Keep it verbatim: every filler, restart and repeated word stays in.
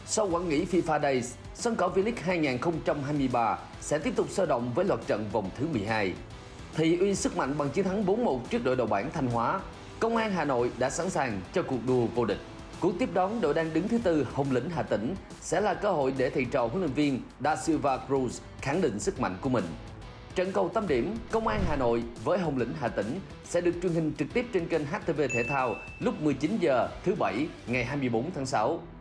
Sau quãng nghỉ FIFA Days, sân cỏ V-League hai không hai ba sẽ tiếp tục sôi động với loạt trận vòng thứ mười hai. Thị uy sức mạnh bằng chiến thắng bốn một trước đội đầu bảng Thanh Hóa, Công an Hà Nội đã sẵn sàng cho cuộc đua vô địch. Cuộc tiếp đón đội đang đứng thứ tư Hồng Lĩnh Hà Tĩnh sẽ là cơ hội để thầy trò huấn luyện viên Da Silva Cruz khẳng định sức mạnh của mình. Trận cầu tâm điểm Công an Hà Nội với Hồng Lĩnh Hà Tĩnh sẽ được truyền hình trực tiếp trên kênh hát tê vê Thể thao lúc mười chín giờ thứ Bảy ngày hai mươi bốn tháng sáu.